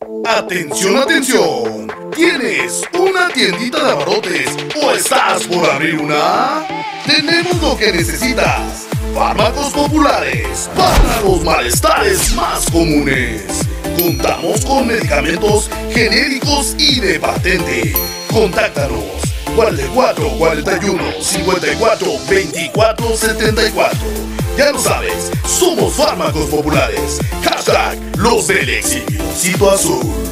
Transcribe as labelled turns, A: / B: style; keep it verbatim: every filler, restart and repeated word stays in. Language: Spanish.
A: Atención, atención. ¿Tienes una tiendita de abarrotes o estás por abrir una? Tenemos lo que necesitas. Fármacos populares para los malestares más comunes. Contamos con medicamentos genéricos y de patente. Contáctanos cuarenta y cuatro, cuarenta y uno, cincuenta y cuatro, veinticuatro, setenta y cuatro. Ya lo sabes, somos Fármacos Populares. Hashtag los del Exquisito Azul.